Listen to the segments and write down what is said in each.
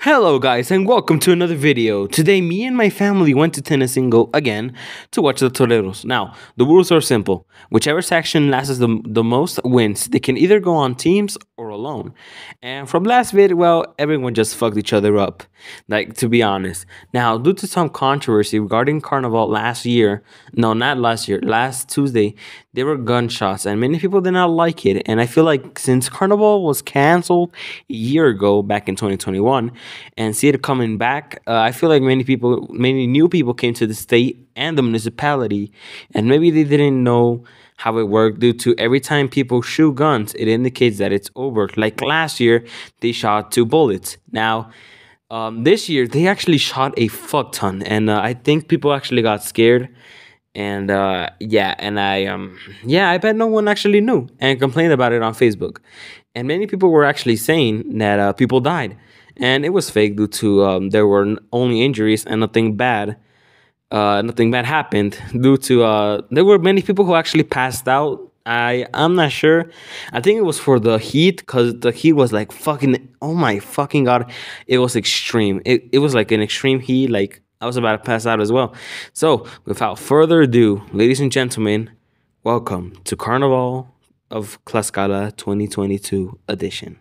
Hello guys and welcome to another video. Today me and my family went to Tenancingo again to watch the Toreros. Now, the rules are simple. Whichever section lasts the most wins. They can either go on teams or alone. And from last vid, well, everyone just fucked each other up. Like, to be honest. Now, due to some controversy regarding Carnival last year, no, not last year, last Tuesday, there were gunshots and many people did not like it. And I feel like since Carnival was canceled a year ago, back in 2021, and see it coming back, I feel like many new people came to the state and the municipality, and maybe they didn't know how it worked due to every time people shoot guns, it indicates that it's over. Like last year, they shot 2 bullets. Now, this year they actually shot a fuck ton, and I think people actually got scared. And yeah, and I bet no one actually knew and complained about it on Facebook, and many people were actually saying that people died, and it was fake due to there were only injuries and nothing bad happened due to there were many people who actually passed out. I'm not sure. I think it was for the heat, because the heat was like fucking, oh my fucking god, it was extreme. It was like an extreme heat. Like I was about to pass out as well. So without further ado, ladies and gentlemen, welcome to Carnival of Tlaxcala 2022 edition.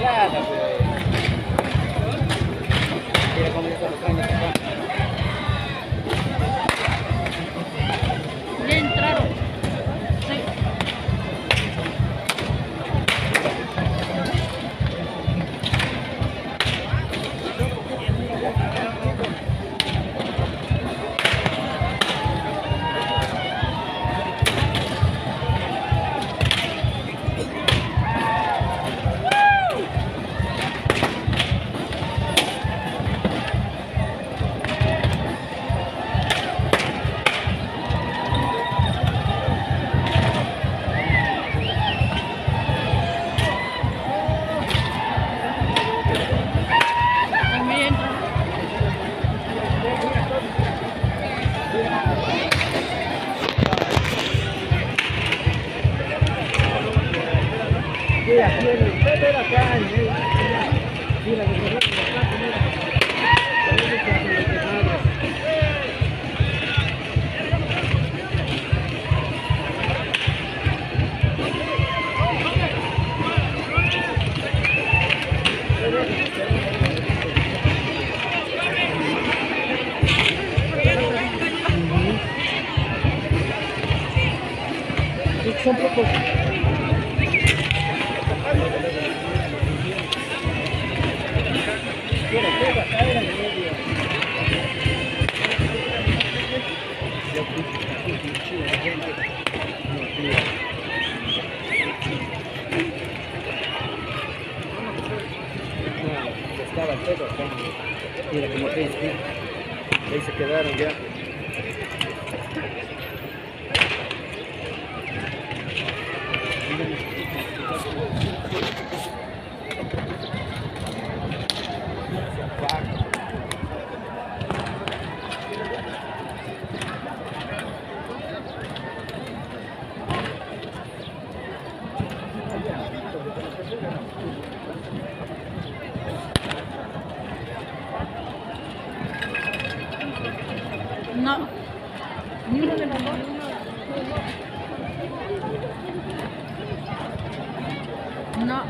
Ya entraron. Sí. También entraron. Son pocos. Estaba todo acá. Mira como que ahí se quedaron ya. No. Ni uno de los dos. No.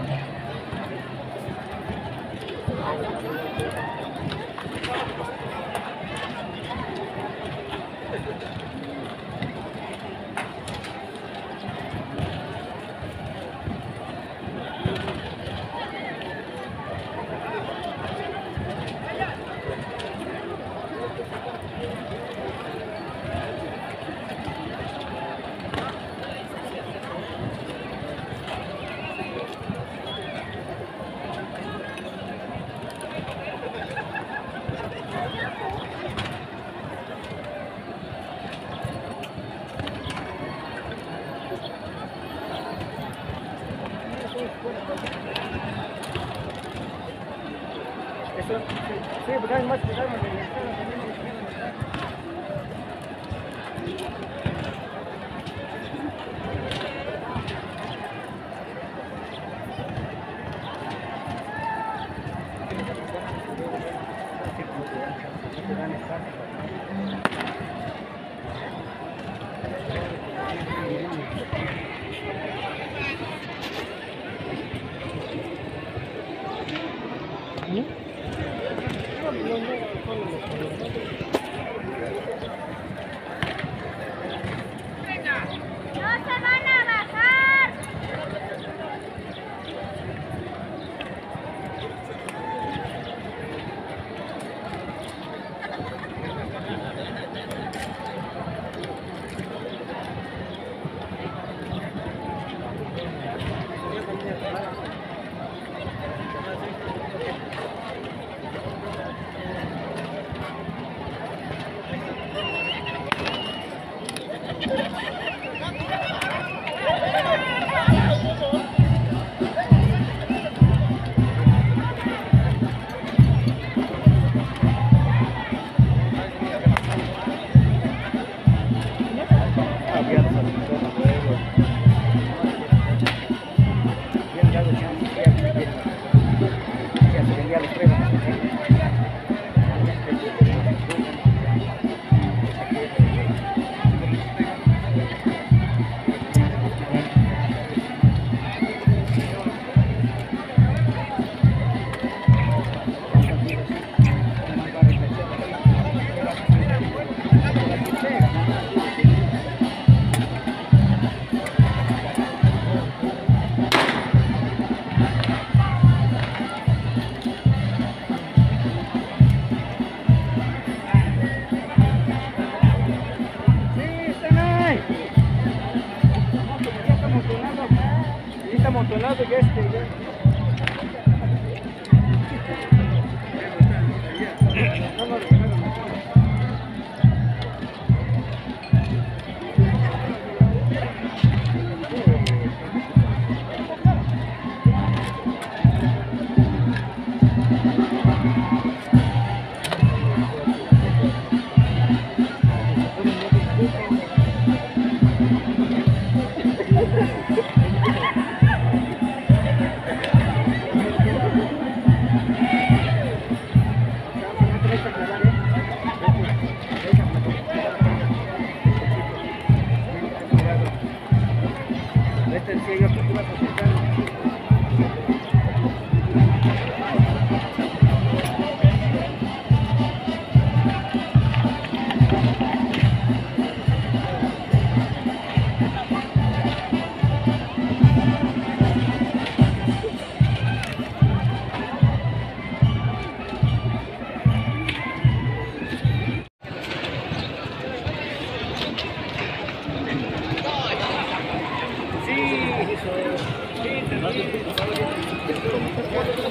Eso, sí, porque hay más programas de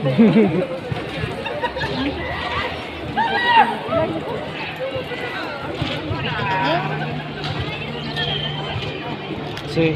Sí.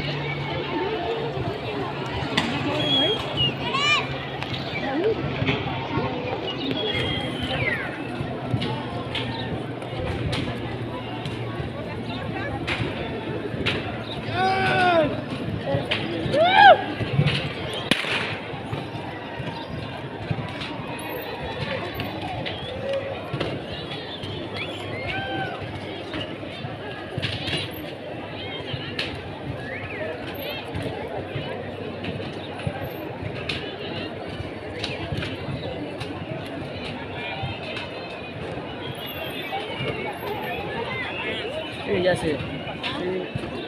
Sí, ya sé. Sí.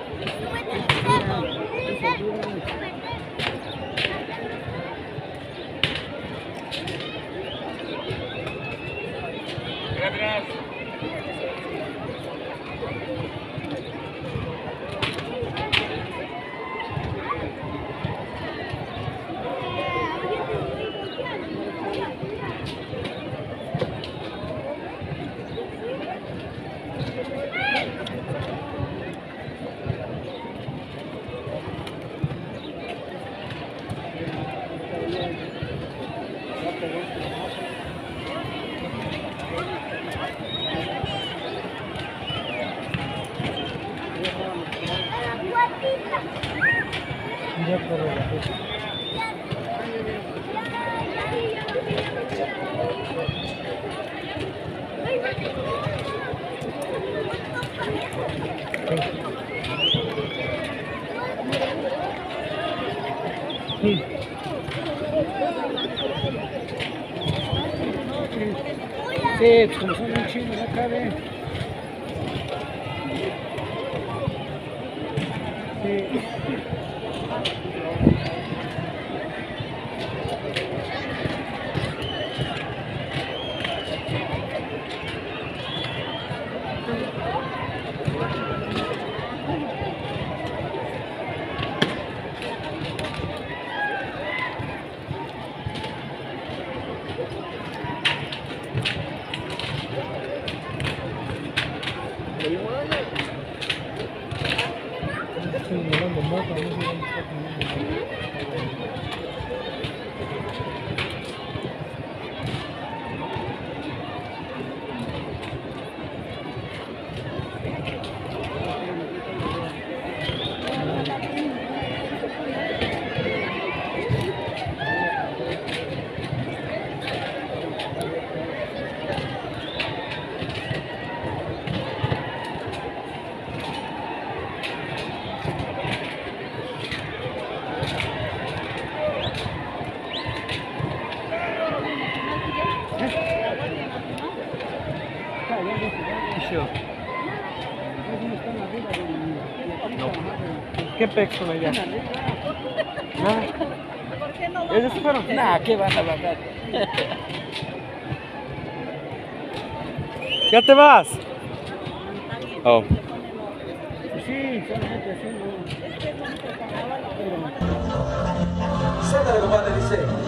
Ya, pero sí, pues como son un chingo, no cabe. Sí. ¿Qué pex con allá? Nada. ¿Ellos se fueron? Nah, ¿qué van a bajar? ¿Ya te vas? Oh. Sí, solamente así, ¿no? Suéltale, compadre, dice.